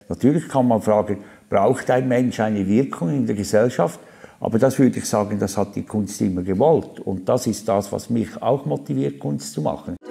Natürlich kann man fragen, braucht ein Mensch eine Wirkung in der Gesellschaft? Aber das würde ich sagen, das hat die Kunst immer gewollt. Und das ist das, was mich auch motiviert, Kunst zu machen.